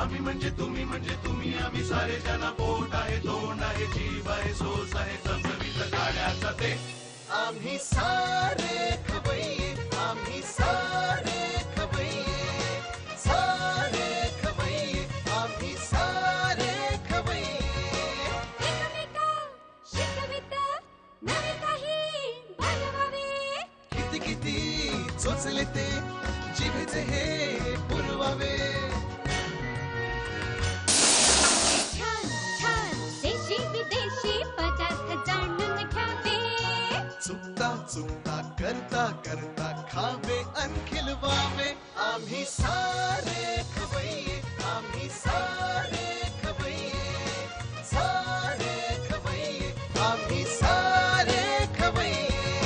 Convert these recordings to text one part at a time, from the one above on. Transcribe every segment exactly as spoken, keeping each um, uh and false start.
आम्ही म्हणजे तुम्ही म्हणजे तुम्ही आम्ही सारे जना पोट आहे तोंड आहे जीव आहे सोस आहे चमचमीत काढ्याचा ते आम्ही सारे खवय्ये आम्ही सारे खवय्ये सारे खवय्ये आम्ही सारे खवय्ये एकमेका शिकवित नवे काही बनवावे किती किती चोचले ते जिभेचे हे पुरवावे छान छान देशी विदेशी पदार्थ जाणून घ्यावे चुकता चुकता करता करता खावे अन खिलवावे आम्ही सारे खवय्ये आम्ही सारे खवय्ये सारे खवय्ये आम्ही सारे खवय्ये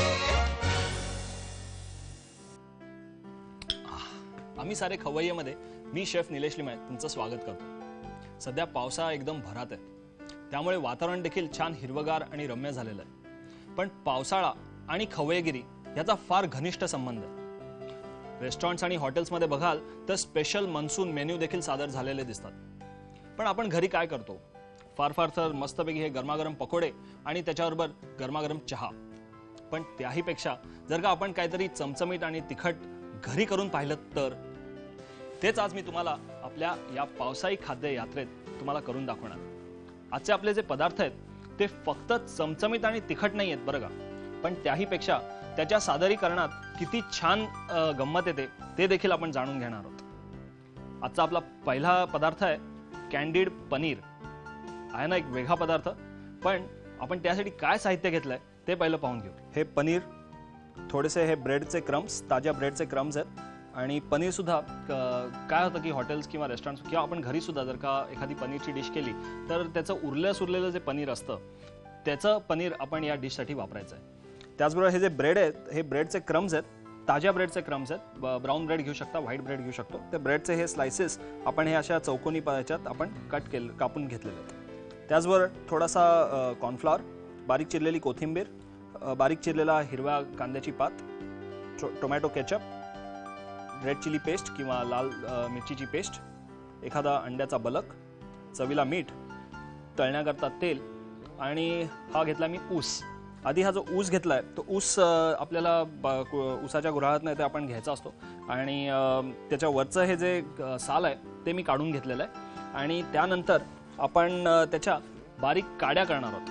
आम्ही सारे खवय्येमध्ये मी शेफ निलेश लिमये तुमचं स्वागत करतो। सध्या पावसाळा एकदम भरात आहे, त्यामुळे वातावरण देखील छान हिरवगार आणि रम्य झालेलं आहे। पण पावसाळा आणि खवय्यगिरी याचा फार घनिष्ठ संबंध आहे। रेस्टॉरंट्स आणि हॉटेल्समध्ये बघाल तर स्पेशल मनसून मेन्यू देखील सादर झालेले दिसतात। पण आपण घरी काय करतो? फार फार तर मस्तपैकी हे गरमागरम पकोडे आणि त्याच्याबरोबर गरमागरम चहा। पण त्याही पेक्षा जर का आपण काहीतरी चमचमीत आणि तिखट घरी करून पाहिलं तर तेच आज मी तुम्हाला आपल्या या पावसाळी खाद्य यात्रेत तुम्हाला करून दाखवणार। आजचे आपले जे पदार्थ आहेत ते फक्त चमचमीत आणि तिखट नाही आहेत बरं का, पण त्याही पेक्षा त्याच्या सादरीकरणात किती छान गंमत येते ते देखील आपण जाणून घेणार आहोत। आजचा आपला पहिला पदार्थ आहे कॅन्डीड पनीर। आहे ना एक वेगळा पदार्थ, पण आपण त्यासाठी काय साहित्य घेतलंय ते पहिलं पाहून घेऊ। हे पनीर, थोडेसे हे ब्रेडचे क्रम्स, ताज्या ब्रेडचे क्रम्स आहेत आणि पनीर सुद्धा काय होतं की हॉटेल्स किंवा रेस्टॉरंट्स किंवा आपण घरी सुद्धा जर का एखादी पनीरची डिश केली तर त्याचं उरलं सुरलेलं जे पनीर असतं त्याचं पनीर आपण या डिशसाठी वापरायचं आहे। त्याचबरोबर हे जे ब्रेड आहेत हे ब्रेडचे क्रम्स आहेत, ताज्या ब्रेडचे क्रम्स आहेत। ब्राऊन ब्रेड घेऊ शकता, व्हाईट ब्रेड घेऊ शकतो। ते ब्रेडचे हे स्लायसेस आपण हे अशा चौकोनी ह्याच्यात आपण कट केले कापून घेतलेले आहेत। त्याचबरोबर थोडासा कॉर्नफ्लॉवर, बारीक चिरलेली कोथिंबीर, बारीक चिरलेला हिरव्या कांद्याची पात, tomato ketchup, red chilli paste किंवा लाल मिरचीची पेस्ट, एखादा अंड्याचा बलक, चवीला मीठ, तळण्याकरता तेल आणि हा घेतला मी ऊस। आधी हा जो ऊस घेतलाय तो ऊस आपल्याला ऊसाच्या गुऱ्हाळातनं ते आपण घ्यायचा असतो आणि त्याच्या वरचं हे जे साल आहे ते मी काढून घेतलेलं आहे आणि त्यानंतर आपण त्याच्या बारीक काड्या करणार आहोत।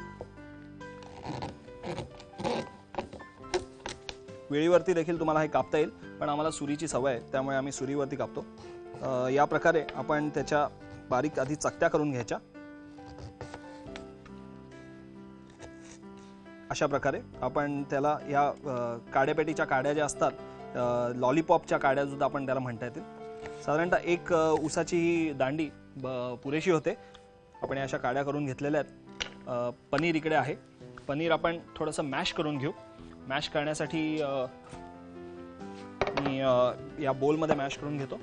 वेळीवरती देखील तुम्हाला हे कापता येईल, पण आम्हाला सुरीची सवय आहे त्यामुळे आम्ही सुरीवरती कापतो। या प्रकारे आपण त्याच्या बारीक आधी चकत्या करून घ्यायच्या। अशा प्रकारे आपण त्याला या काड्यापेटीच्या काड्या ज्या असतात, लॉलीपॉपच्या काड्या सुद्धा आपण त्याला म्हणता येतील। साधारणतः एक ऊसाची ही दांडी पुरेशी होते। आपण या अशा काड्या करून घेतलेल्या आहेत। पनीर इकडे आहे, पनीर आपण थोडंसं मॅश करून घेऊ। मॅश करण्यासाठी मी या बोलमध्ये मॅश करून घेतो।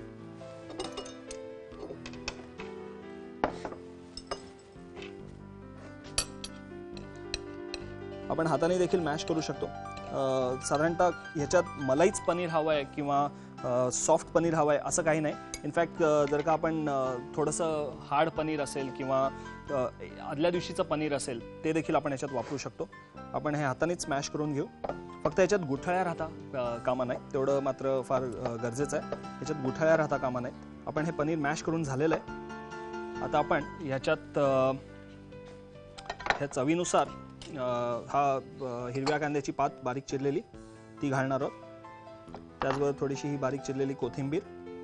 आपण हाताने देखील मॅश करू शकतो। साधारणतः ह्याच्यात मलाईच पनीर हवं आहे किंवा सॉफ्ट पनीर हवं आहे असं काही नाही। इनफॅक्ट जर का आपण थोडंसं हार्ड पनीर असेल किंवा आदल्या दिवशीचं पनीर असेल ते देखील आपण याच्यात वापरू शकतो। आपण हे हातानेच मॅश करून घेऊ। फक्त याच्यात गुठळ्या राहता कामा नाही, तेवढं मात्र फार गरजेचं आहे। याच्यात गुठळ्या राहता कामा नाही। आपण हे पनीर मॅश करून झालेलं आहे। आता आपण ह्याच्यात ह्या चवीनुसार हा हिरव्या कांद्याची पात बारीक चिरलेली ती घालणार आहोत। त्याचबरोबर थोडीशी ही बारीक चिरलेली कोथिंबीर,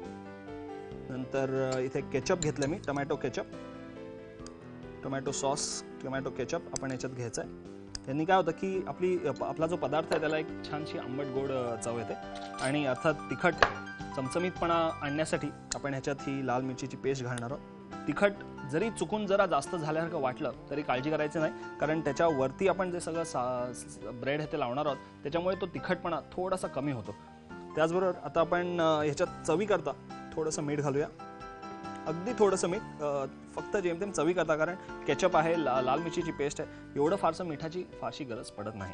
नंतर इथे केचप घेतलं मी, tomato ketchup, tomato sauce, tomato ketchup आपण याच्यात घ्यायचं आहे। यांनी काय होतं की आपली आपला जो पदार्थ आहे त्याला एक छानशी आंबट गोड चव येते आणि अर्थात तिखट चमचमीतपणा आणण्यासाठी आपण ह्याच्यात ही लाल मिरचीची पेस्ट घालणार आहोत। तिखट जरी चुकून जरा जास्त झाल्यासारखं वाटलं तरी काळजी करायची नाही, कारण त्याच्यावरती आपण जे सगळं ब्रेड हे ते लावणार आहोत त्याच्यामुळे तो तिखटपणा थोडासा कमी होतो। त्याचबरोबर आता आपण ह्याच्यात चवी करता थोडंसं मीठ घालूया, अगदी थोडंसं मीठ, फक्त जेमतेम चवी करता, कारण केचप आहे, ला, लाल मिरचीची पेस्ट आहे, एवढं फारसं मिठाची फारशी गरज पडत नाही।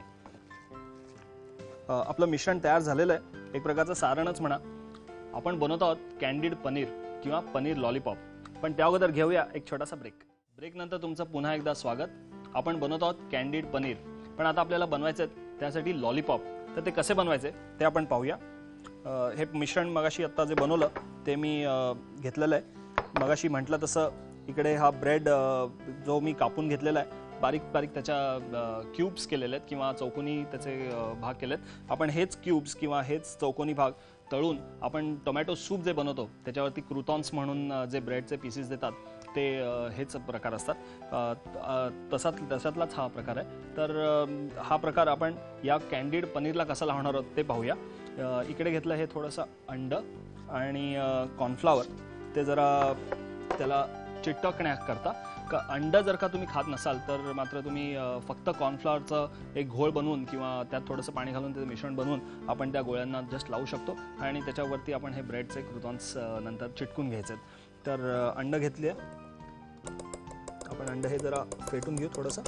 आपलं मिश्रण तयार झालेलं आहे, एक प्रकारचं सारणच म्हणा। आपण बनवत आहोत कॅन्डीड पनीर। किंवा पनीर लॉलीपॉप. पण त्या अगोदर घेऊया एक छोटासा ब्रेक. ब्रेक नंतर तुमचं पुन्हा एकदा स्वागत. आपण बनवत आहोत कॅन्डीड पनीर, पण आता आपल्याला बनवायचं आहे त्यासाठी लॉलीपॉप. तर ते कसे बनवायचे ते आपण पाहूया. हे मिश्रण मगाशी आत्ता जे बनवलं ते मी घेतलेलं आहे. मगाशी म्हटलं तसं इकडे हा ब्रेड जो मी कापून घेतलेला आहे, बारीक बारीक त्याच्या क्यूब्स केलेले आहेत किंवा चौकोनी त्याचे भाग केलेत. आपण हेच क्यूब्स किंवा हेच चौकोनी भाग तळून आपण टोमॅटो सूप जे बनवतो त्याच्यावरती क्रूटॉन्स म्हणून जे ब्रेडचे पीसेस देतात ते हेच प्रकार असतात. तसाच तशातलाच हा प्रकार आहे. तर हा प्रकार आपण या कॅन्डीड पनीरला कसा लावणार आहोत ते पाहूया. इकडे घेतलं हे थोडंसं अंड आणि कॉर्नफ्लॉवर. ते जरा त्याला चिटकण्याकरता का अंड जर का तुम्ही खात नसाल तर मात्र तुम्ही फक्त कॉर्नफ्लॉवरचं एक घोळ बनवून किंवा त्यात थोडंसं पाणी घालून त्याचं मिश्रण बनवून आपण त्या गोळ्यांना जस्ट लावू शकतो आणि त्याच्यावरती आपण हे ब्रेडचे क्रूटॉन्स नंतर चिटकून घ्यायचे. तर अंड घेतली आहे आपण. अंड हे जरा फेटून घेऊ थोडंसं.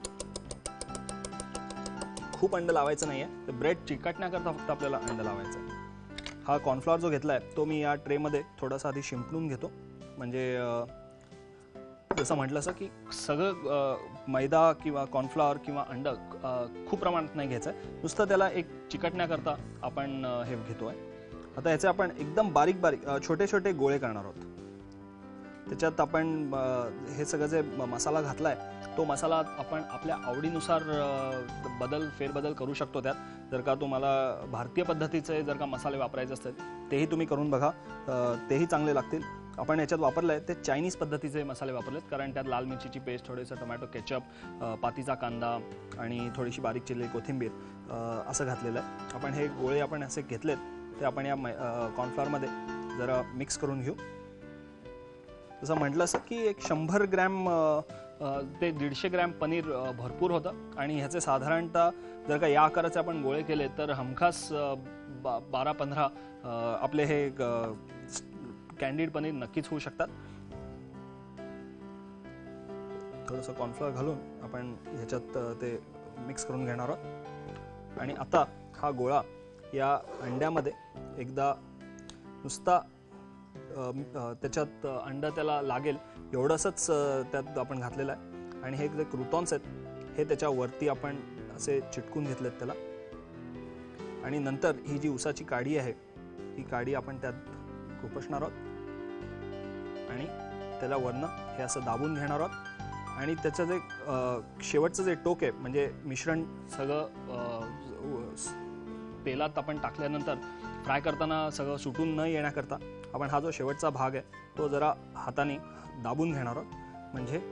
खूप अंड लावायचं नाही आहे, तर ब्रेड चिकटण्याकरता फक्त आपल्याला अंड लावायचं आहे. हा कॉर्नफ्लॉवर जो घेतला आहे तो मी या ट्रेमध्ये थोडासा आधी शिंपडून घेतो. म्हणजे जसं म्हटलं असं की सगळं मैदा किंवा कॉर्नफ्लॉवर किंवा अंड खूप प्रमाणात नाही घ्यायचं आहे, नुसतं त्याला एक चिकटण्याकरता आपण हे घेतो आहे. आता याचे आपण एकदम बारीक बारीक छोटे छोटे गोळे करणार आहोत. त्याच्यात आपण हे सगळं जे मसाला घातला आहे तो मसाला आपण आपल्या आवडीनुसार बदल फेरबदल करू शकतो. त्यात जर का तुम्हाला भारतीय पद्धतीचे जर का मसाले वापरायचे असतील तेही तुम्ही करून बघा, तेही चांगले लागतील. आपण याच्यात वापरलं आहे ते चायनीज पद्धतीचे मसाले वापरलेत, कारण त्यात लाल मिरचीची पेस्ट, थोडंसं टोमॅटो केचप, पातीचा कांदा आणि थोडीशी बारीक चिरलेली कोथिंबीर असं घातलेलं आहे. आपण हे गोळे आपण असे घेतलेत ते आपण या कॉर्नफ्लॉवरमध्ये जरा मिक्स करून घेऊ. जसं म्हटलं असं की एक शंभर ग्रॅम ते दीडशे ग्रॅम पनीर भरपूर होतं आणि ह्याचे साधारणतः जर का या आकाराचे आपण गोळे केले तर हमखास बा बारा पंधरा आपले हे कॅन्डीड पनीर नक्कीच होऊ शकतात. थोडंसं कॉर्नफ्लॉवर घालून आपण ह्याच्यात ते मिक्स करून घेणार आहोत. आणि आता हा गोळा या अंड्यामध्ये एकदा नुसता त्याच्यात अंड त्याला लागेल एवढंसच त्यात आपण घातलेलं आहे. आणि हे जे क्रूटॉन्स आहेत हे त्याच्यावरती आपण असे चिटकून घेतलेत त्याला. आणि नंतर ही जी उसाची काडी आहे ही काडी आपण त्यात खुपसणार आहोत आणि त्याला वरनं हे असं दाबून घेणार आहोत. आणि त्याचं जे शेवटचं जे टोक आहे म्हणजे मिश्रण सगळं तेलात आपण टाकल्यानंतर फ्राय करताना सगळं सुटून न येण्याकरता आपण हा जो शेवटचा भाग आहे तो जरा हाताने दाबून घेणार आहोत. म्हणजे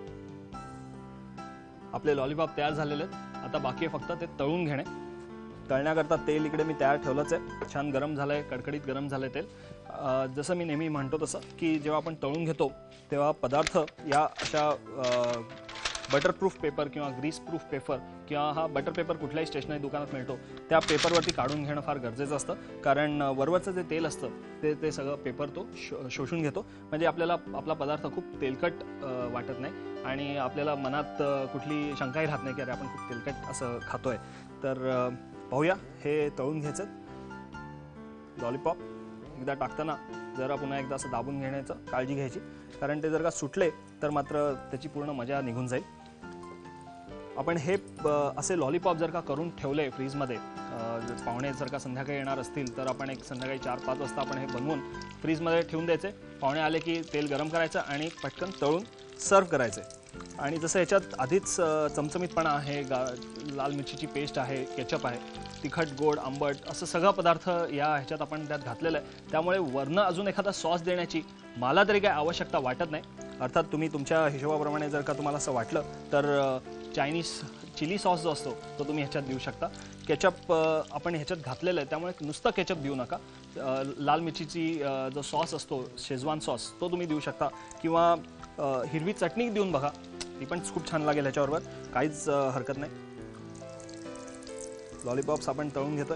आपले लॉलीपॉप तयार झालेले आहेत. आता बाकी आहे फक्त ते तळून घेणे. तळण्याकरता तेल इकडे मी तयार ठेवलंच आहे. छान गरम झालं आहे, कडकडीत गरम झालं आहे तेल. जसं मी नेहमी म्हणतो तसं की जेव्हा आपण तळून घेतो तेव्हा पदार्थ या अशा बटरप्रूफ पेपर किंवा ग्रीस प्रूफ पेपर किंवा हा बटर पेपर कुठल्याही स्टेशनरी दुकानात मिळतो त्या पेपरवरती काढून घेणं फार गरजेचं असतं. कारण वरवरचं जे तेल असतं ते ते सगळं पेपर तो शो शोषून घेतो. म्हणजे आपल्याला आपला पदार्थ खूप तेलकट वाटत नाही आणि आपल्याला मनात कुठली शंकाही राहत नाही की अरे आपण खूप तेलकट असं खातोय. तर पाहूया हे तळून घ्यायचं लॉलीपॉप. एकदा टाकताना जरा पुन्हा एकदा असं दाबून घेण्याचं काळजी घ्यायची, कारण ते जर का सुटले तर मात्र त्याची पूर्ण मजा निघून जाईल. आपण हे असे लॉलीपॉप जर का करून ठेवले फ्रीजमध्ये, पाहुणे जर का संध्याकाळी येणार असतील तर आपण एक संध्याकाळी चार पाच वाजता आपण हे बनवून फ्रीजमध्ये ठेवून द्यायचे. पाहुणे आले की तेल गरम करायचं आणि पटकन तळून सर्व करायचे. आणि जसं याच्यात आधीच चमचमीतपणा आहे, गा लाल मिरचीची पेस्ट आहे, केचप आहे, तिखट गोड आंबट असं सगळं पदार्थ या ह्याच्यात आपण त्यात घातलेलं आहे. त्यामुळे वरनं अजून एखादा सॉस देण्याची मला तरी काय आवश्यकता वाटत नाही. अर्थात तुम्ही तुमच्या हिशोबाप्रमाणे जर का तुम्हाला असं वाटलं तर चायनीज चिली सॉस जो असतो तो तुम्ही ह्याच्यात देऊ शकता. केचप आपण ह्याच्यात घातलेलं आहे त्यामुळे नुसतं केचप देऊ नका. लाल मिरचीची जो सॉस असतो शेजवान सॉस तो तुम्ही देऊ शकता किंवा हिरवी चटणी देऊन बघा, ती पण खूप छान लागेल ह्याच्याबरोबर, काहीच हरकत नाही. लॉलीपॉप्स आपण तळून घेतोय.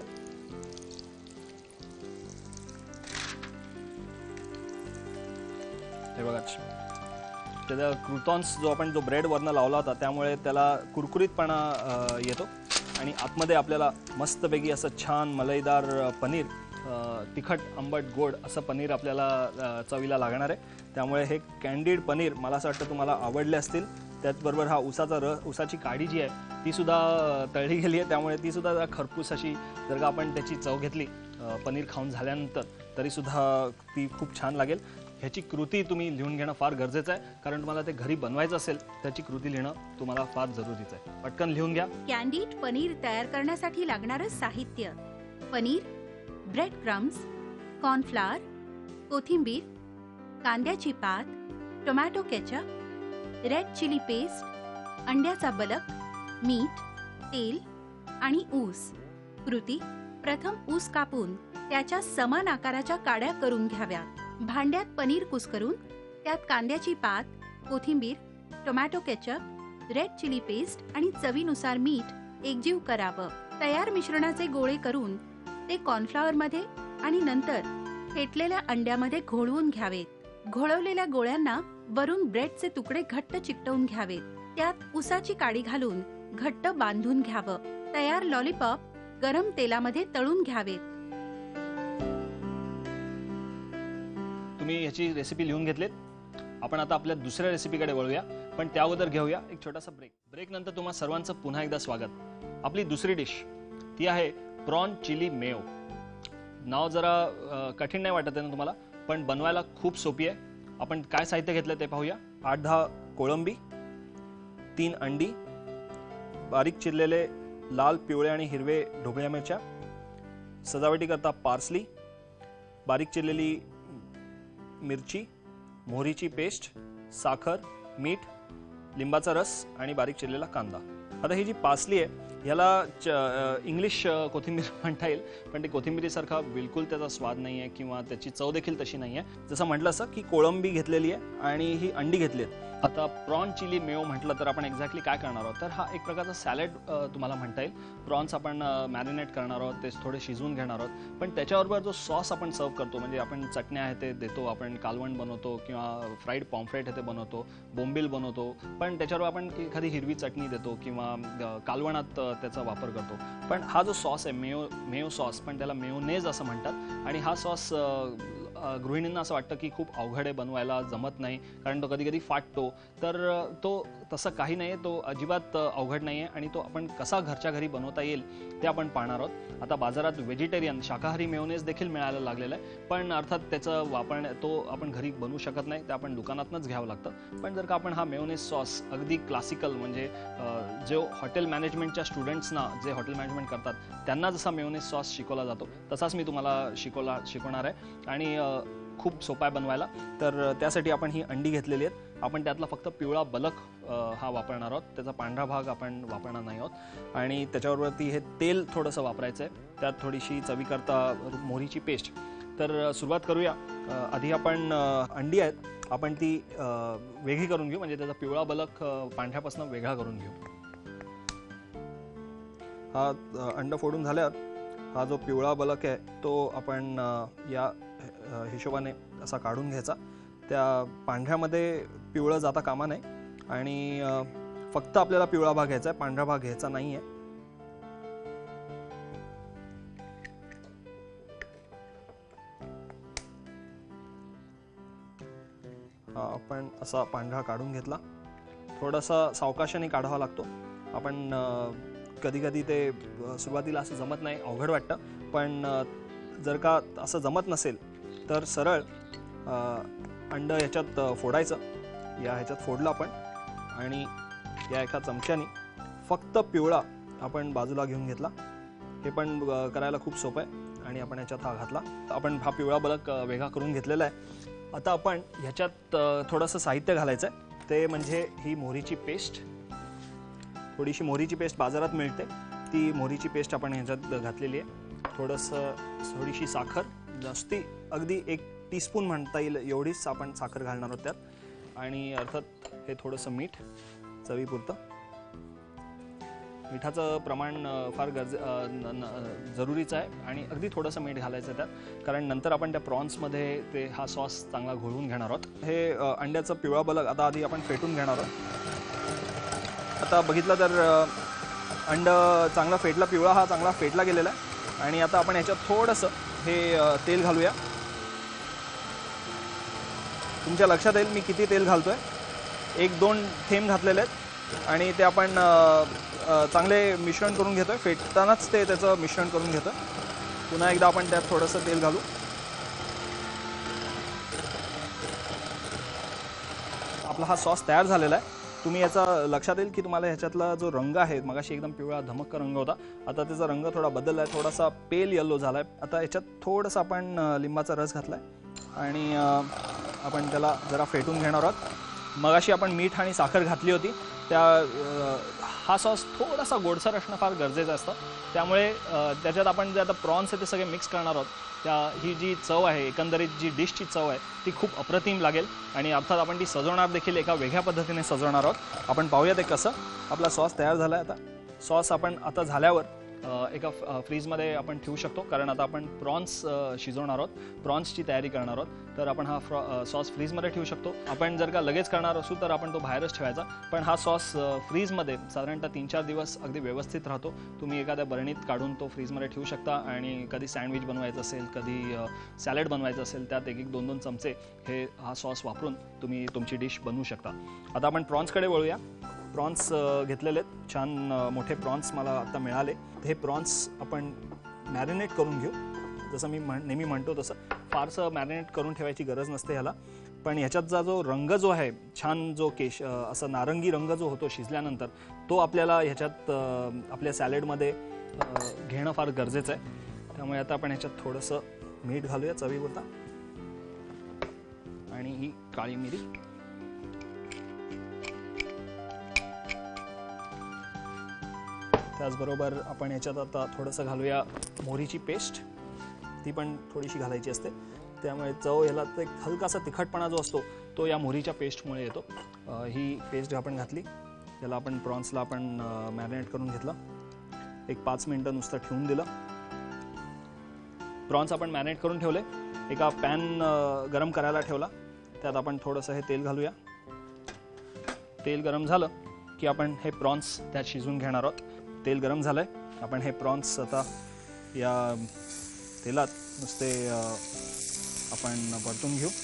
हे बघा त्याचा क्रूटॉन्स जो आपण जो ब्रेड वरनं लावला होता त्यामुळे त्याला कुरकुरीतपणा येतो आणि आतमध्ये आपल्याला मस्तपैकी असं छान मलईदार पनीर तिखट आंबट गोड असं पनीर आपल्याला चवीला लागणार आहे. त्यामुळे हे कॅन्डीड पनीर मला असं वाटतं तुम्हाला आवडले असतील. त्याचबरोबर हा उसाचा रस, उसाची काडी जी आहे ती सुद्धा तळली गेली आहे, त्यामुळे ती सुद्धा जरा खरपूस अशी जर का आपण त्याची चव घेतली पनीर खाऊन झाल्यानंतर तरीसुद्धा ती खूप छान लागेल. ह्याची कृती तुम्ही लिहून घेणं फार गरजेचं आहे, कारण तुम्हाला ते घरी बनवायचं असेल त्याची कृती लिहिणं तुम्हाला फार जरुरीचं आहे. पटकन लिहून घ्या. कॅन्डीड पनीर तयार करण्यासाठी लागणारं साहित्य: पनीर, ब्रेड क्रम्स, कॉर्नफ्लॉवर, कोथिंबीर, कांद्याची पात, tomato ketchup, red chilli paste, अंड्याचा बलक, मीठ, तेल आणि ऊस. कृती: प्रथम ऊस कापून त्याच्या समान आकाराच्या काड्या करून घ्याव्या. भांड्यात पनीर कुस्करून त्यात कांद्याची पात, कोथिंबीर, tomato ketchup, red chilli paste आणि चवीनुसार मीठ एकजीव करावं. तयार मिश्रणाचे गोळे करून ते कॉर्नफ्लॉवरमध्ये आणि नंतर फेटलेल्या अंड्यामध्ये घोळवून घ्यावेत. घोळवलेल्या गोळ्यांना वरून ब्रेडचे तुकडे घट्ट चिकटवून घ्यावेत. त्यात उसाची काडी घालून घट्ट बांधून घ्यावं. तयार लॉलीपॉप गरम तेलामध्ये तळून घ्यावेत. तुम्ही ह्याची रेसिपी लिहून घेतलीत. आपण आता आपल्या दुसऱ्या रेसिपीकडे वळूया, पण त्या अगोदर घेऊया एक छोटासा ब्रेक. ब्रेक नंतर तुम्हा सर्वांचं पुन्हा एकदा स्वागत. आपली दुसरी डिश ती आहे प्रॉन चिली मेयो. नाव जरा कठीण नाही वाटत आहे ना तुम्हाला, पण बनवायला खूप सोपी आहे. आपण काय साहित्य घेतलं ते पाहूया. आठ दहा कोळंबी, तीन अंडी, बारीक चिरलेले लाल, पिवळे आणि हिरवे ढोबळ्या मिरच्या, सजावटीकरता पार्सली, बारीक चिरलेली मिरची, मोहरीची पेस्ट, साखर, मीठ, लिंबाचा रस आणि बारीक चिरलेला कांदा. आता ही जी पार्सली आहे याला इंग्लिश कोथिंबीर म्हणता येईल, पण ते कोथिंबीरीसारखा बिलकुल त्याचा स्वाद नाही आहे किंवा त्याची चव देखील तशी नाही आहे. जसं म्हटलं असं की कोळंबी घेतलेली आहे आणि ही अंडी घेतली आहेत. आता प्रॉन चिली मेयो म्हटलं तर आपण एक्झॅक्टली काय करणार आहोत, तर हा एक प्रकारचा सॅलड तुम्हाला म्हणता येईल. प्रॉन्स आपण मॅरिनेट करणार आहोत, ते थोडे शिजवून घेणार आहोत, पण त्याच्याबरोबर जो सॉस आपण सर्व करतो, म्हणजे आपण चटण्या आहे ते देतो, आपण कालवण बनवतो किंवा फ्राईड पॉम्फ्रेट आहे ते बनवतो, बोंबील बनवतो, पण त्याच्यावर आपण एखादी हिरवी चटणी देतो किंवा कालवणात त्याचा वापर करतो. पण हा जो सॉस आहे मेयो मेयो सॉस, पण त्याला मेयोनेज असं म्हणतात. आणि हा सॉस गृहिणींना असं वाटतं की खूप अवघड आहे, बनवायला जमत नाही, कारण तो कधी कधी फाटतो. तर तो तसं काही नाही आहे, तो अजिबात अवघड नाही आहे आणि तो आपण कसा घरच्या घरी बनवता येईल ते आपण पाहणार आहोत. आता बाजारात व्हेजिटेरियन शाकाहारी मेयोनेज देखील मिळायला लागलेलं आहे, पण अर्थात त्याचं वापर तो आपण घरी बनवू शकत नाही, ते आपण दुकानातनंच घ्यावं लागतं. पण जर का आपण हा मेयोनेज सॉस अगदी क्लासिकल, म्हणजे जो हॉटेल मॅनेजमेंटच्या स्टुडंट्सना जे हॉटेल मॅनेजमेंट करतात त्यांना जसा मेयोनेज सॉस शिकवला जातो तसाच मी तुम्हाला शिकवला शिकवणार आहे आणि खूप सोपा आहे बनवायला. तर त्यासाठी आपण ही अंडी घेतलेली आहेत. आपण त्यातला फक्त पिवळा बलक हा वापरणार आहोत, त्याचा पांढरा भाग आपण वापरणार नाही आहोत. आणि त्याच्यावरती हे तेल थोडंसं वापरायचं आहे, त्यात थोडीशी चवीकरता मोहरीची पेस्ट. तर सुरुवात करूया. आधी आपण अंडी आहेत आपण ती वेगळी करून घेऊ, म्हणजे त्याचा पिवळा बलक पांढऱ्यापासून वेगळा करून घेऊ. हा अंड फोडून झाल्यावर हा जो पिवळा बलक आहे तो आपण या हिशोबाने असा काढून घ्यायचा. त्या पांढऱ्यामध्ये पिवळं जाता कामा नये आणि फक्त आपल्याला पिवळा भाग घ्यायचा आहे, पांढरा भाग घ्यायचा नाही आहे. हा आपण असा पांढरा काढून घेतला. थोडासा सावकाशाने काढावा लागतो. आपण कधी कधी ते सुरुवातीला असं जमत नाही, अवघड वाटतं, पण जर का असं जमत नसेल तर सरळ अंड ह्याच्यात फोडायचं. या ह्याच्यात फोडलं आपण आणि या एका चमच्याने फक्त पिवळा आपण बाजूला घेऊन घेतला. हे पण करायला खूप सोपं आहे आणि आपण ह्याच्यात हा घातला. आपण हा पिवळा बलक वेगळा करून घेतलेला आहे. आता आपण ह्याच्यात थोडंसं साहित्य घालायचं आहे, ते म्हणजे ही मोहरीची पेस्ट. थोडीशी मोहरीची पेस्ट बाजारात मिळते, ती मोहरीची पेस्ट आपण ह्याच्यात घातलेली आहे. थोडंसं थोडीशी साखर, जास्ती अगदी एक टीस्पून म्हणता येईल एवढीच आपण साखर घालणार आहोत त्यात. आणि अर्थात हे थोडंसं मीठ चवीपुरतं. मिठाचं प्रमाण फार गरजे जरुरीचं आहे आणि अगदी थोडंसं मीठ घालायचं त्यात, कारण नंतर आपण त्या प्रॉन्समध्ये ते हा सॉस चांगला घोळवून घेणार आहोत. हे अंड्याचं पिवळा बलक आता आधी आपण फेटून घेणार आहोत. आता बघितलं तर अंड चांगला फेटला, पिवळा हा चांगला फेटला गेलेला आहे. आणि आता आपण ह्याच्यात थोडंसं हे अ, तेल घालूया. तुमच्या लक्षात येईल मी किती तेल घालतोय. एक दोन थेंब घातलेले आहेत आणि ते आपण अ, अ, चांगले मिश्रण करून घेतोय. फेटतानाच ते त्याचं मिश्रण करून घेतोय. पुन्हा एकदा आपण त्यात थोडंसं तेल घालू. आपला हा सॉस तयार झालेला आहे. तुम्ही याचा लक्षात येईल की तुम्हाला ह्याच्यातला जो रंग आहे मगाशी एकदम पिवळा धमक्क रंग होता, आता त्याचा रंग थोडा बदलला आहे, थोडासा पेल येलो झाला आहे. आता याच्यात थोडंसं आपण अ, लिंबाचा रस घातला आहे आणि अ, आपण त्याला जरा फेटून घेणार आहोत. मगाशी आपण मीठ आणि साखर घातली होती, त्या अ, हा सॉस थोडासा गोडसर असणं फार गरजेचं असतं. त्यामुळे अ, त्याच्यात आपण जे आता प्रॉन्स आहे ते सगळे मिक्स करणार आहोत. त्या ही जी चव आहे, एकंदरीत जी डिशची चव आहे ती खूप अप्रतिम लागेल आणि अर्थात आपण ती सजवणार देखील एका वेगळ्या पद्धतीने सजवणार आहोत. आपण पाहूया ते कसं. आपला सॉस तयार झाला आहे. आता सॉस आपण आता झाल्यावर अ, एका अ, फ्रीजमध्ये आपण ठेवू शकतो, कारण आता आपण प्रॉन्स अ, शिजवणार आहोत, प्रॉन्सची तयारी करणार आहोत. तर आपण हा फ्रॉ अ, सॉस फ्रीजमध्ये ठेवू शकतो. आपण जर का लगेच करणार असू तर आपण तो बाहेरच ठेवायचा, पण हा सॉस अ, फ्रीजमध्ये साधारणतः तीन चार दिवस अगदी व्यवस्थित राहतो. तुम्ही एखाद्या बरणीत काढून तो फ्रीजमध्ये ठेवू शकता आणि कधी सँडविच बनवायचं असेल, कधी अ, सॅलड बनवायचं असेल, त्यात एक एक दोन दोन चमचे हे हा सॉस वापरून तुम्ही तुमची डिश बनवू शकता. आता आपण प्रॉन्सकडे वळूया. प्रॉन्स घेतलेले आहेत, छान अ, मोठे प्रॉन्स मला आता मिळाले. हे प्रॉन्स आपण मॅरिनेट करून घेऊ. जसं मी म्हण नेहमी म्हणतो तसं फारसं मॅरिनेट करून ठेवायची गरज नसते ह्याला, पण ह्याच्यातचा जो रंग जो आहे छान, जो केश अ, असा नारंगी रंग जो होतो शिजल्यानंतर, तो आपल्याला ह्याच्यात अ, आपल्या सॅलडमध्ये अ, घेणं फार गरजेचं आहे. त्यामुळे आता आपण ह्याच्यात थोडंसं मीठ घालूया चवीपुरता आणि ही काळी मिरी. त्याचबरोबर आपण ह्याच्यात आता थोडंसं घालूया मोहरीची पेस्ट. ती पण थोडीशी घालायची असते, त्यामुळे चव याला एक हलकासा तिखटपणा जो असतो तो या मोहरीच्या पेस्टमुळे येतो. अ, ही पेस्ट आपण घातली. त्याला आपण प्रॉन्सला आपण मॅरिनेट करून घेतलं. एक पाच मिनटं नुसतं ठेवून दिलं. प्रॉन्स आपण मॅरिनेट करून ठेवले. एका पॅन गरम करायला ठेवला. त्यात आपण थोडंसं हे तेल घालूया. तेल गरम झालं की आपण हे प्रॉन्स त्यात शिजवून घेणार आहोत. तेल गरम झालंय. आपण हे प्रॉन्स आता या तेलात नुसते अ, आपण परतून घेऊ.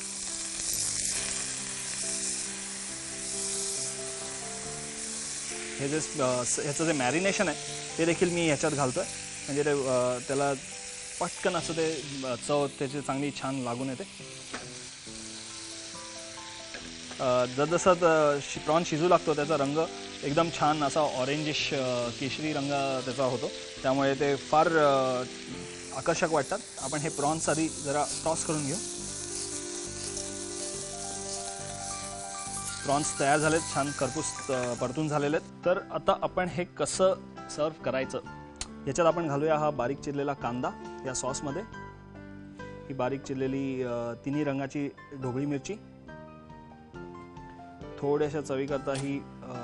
हे जे ह्याचं जे मॅरिनेशन आहे ते देखील मी ह्याच्यात घालतोय, म्हणजे ते अ, त्याला पटकन असं ते अ, चव त्याची चांगली छान लागून येते. जसजसं शि प्रॉन शिजू लागतो त्याचा रंग एकदम छान असा ऑरेंजिश केशरी रंग त्याचा होतो, त्यामुळे ते फार आकर्षक वाटतात. आपण हे प्रॉन्स आधी जरा टॉस करून घेऊ. प्रॉन्स तयार झालेत, छान खरपूस परतून झालेले आहेत. तर आता आपण हे कसं सर्व करायचं, याच्यात आपण घालूया हा बारीक चिरलेला कांदा या सॉसमध्ये. ही बारीक चिरलेली तिन्ही रंगाची ढोबळी मिरची, थोड्याशा चवीकरता ही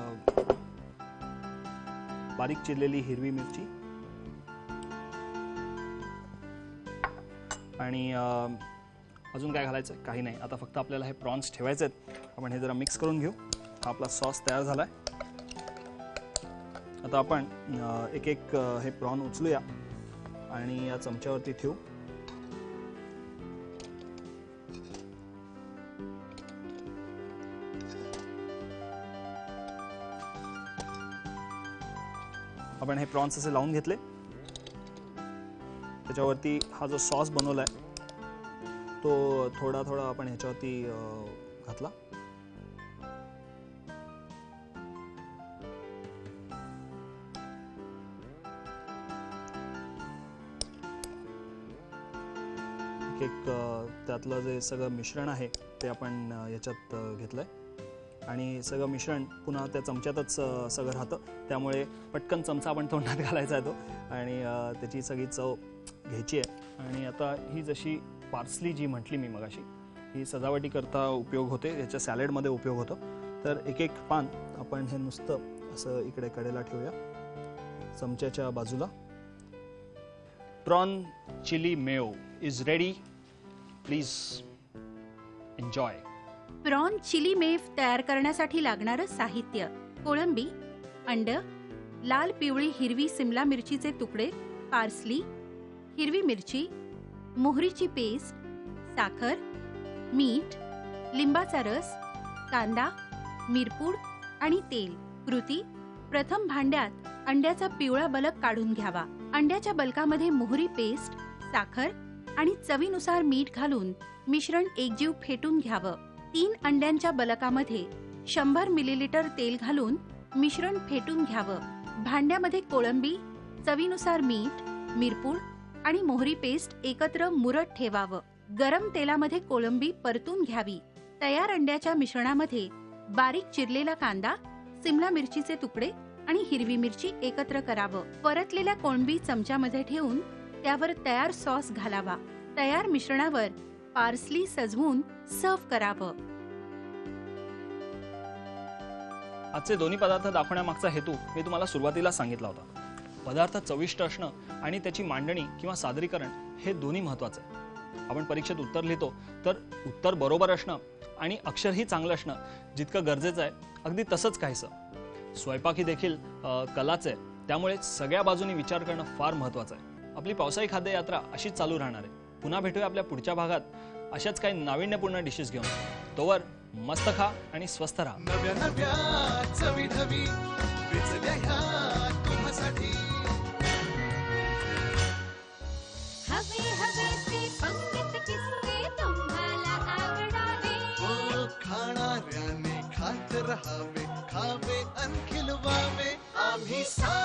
बारीक चिरलेली हिरवी मिरची आणि अजून काय घालायचं काही नाही. आता फक्त आपल्याला हे प्रॉन्स ठेवायचे आहेत. आपण हे जरा मिक्स करून घेऊ. हा आपला सॉस तयार झालाय. आता आपण एक एक हे प्रॉन उचलूया आणि या चमच्यावरती ठेवू. आपण हे प्रॉन्स असे लावून घेतले. त्याच्यावरती हा जो सॉस बनवलाय तो थोडा थोडा आपण ह्याच्यावरती घातला. एक त्यातलं जे सगळं मिश्रण आहे ते आपण याच्यात घेतलंय आणि सगळं मिश्रण पुन्हा त्या चमच्यातच सगळं राहतं, त्यामुळे पटकन चमचा आपण तोंडात घालायचा आहे तो आणि त्याची सगळी चव घ्यायची आहे. आणि आता ही जशी पार्सली जी म्हटली मी मगाशी, ही सजावटीकरता उपयोग होते, याच्या सॅलडमध्ये उपयोग होतो. तर एक एक पान आपण हे नुसतं असं इकडे कडेला ठेवूया चमच्याच्या बाजूला. Prawn chilli mayo is ready. Please enjoy. Prawn chilli mayo तयार करण्यासाठी लागणारं साहित्य: कोळंबी, अंड, लाल पिवळी हिरवी सिमला मिरचीचे तुकडे, पार्सली, हिरवी मिरची, मोहरीची पेस्ट, साखर, मीठ, लिंबाचा रस, कांदा, मिरपूड आणि तेल. कृती: प्रथम भांड्यात अंड्याचा पिवळा बलक काढून घ्यावा. अंड्याच्या बलकामध्ये मोहरी पेस्ट, साखर आणि चवीनुसार मीठ घालून मिश्रण एकजीव फेटून घ्यावं. तीन अंड्यांच्या बलकामध्ये शंभर मिलीलिटर तेल घालून मिश्रण फेटून घ्यावं. भांड्यामध्ये कोळंबी, चवीनुसार मीठ, मिरपूड आणि मोहरी पेस्ट एकत्र मुरत ठेवावं. गरम तेलामध्ये कोळंबी परतून घ्यावी. तयार अंड्याच्या मिश्रणामध्ये बारीक चिरलेला कांदा, सिमला मिरचीचे तुकडे आणि हिरवी मिरची एकत्र करावं. परतलेल्या कोळंबी चमच्यामध्ये ठेवून त्यावर तयार सॉस घालावा. तयार मिश्रणावर पार्सली सजवून सर्व्ह करावं. आजचे दोन्ही पदार्थ दाखवण्यामागचा हेतू मी तुम्हाला सुरुवातीला सांगितला होता. पदार्थ चविष्ट असणं आणि त्याची मांडणी किंवा सादरीकरण हे दोन्ही महत्त्वाचं आहे. आपण परीक्षेत उत्तर लिहितो तर उत्तर बरोबर असणं आणि अक्षरही चांगलं असणं जितकं गरजेचं आहे अगदी तसंच काहीसं. स्वयंपाक ही देखील कलाच आहे, त्यामुळे सगळ्या बाजूनी विचार करणं फार महत्त्वाचं आहे. आपली पावसाळी खाद्य यात्रा अशीच चालू राहणार आहे. पुन्हा भेटूया आपल्या पुढच्या भागात अशाच काही नाविन्यपूर्ण डिशेस घेऊन. तोवर मस्त खा आणि स्वस्थ राहा. नव्या नव्या चवी ढवी विचल्या ह्या तुम्हासाठी. हवे हवेचे पंगत किस्से तुम्हाला आवडावे. ओ खाणाऱ्याने खात रहावे, खावे अन खिलवावे. आम्ही सा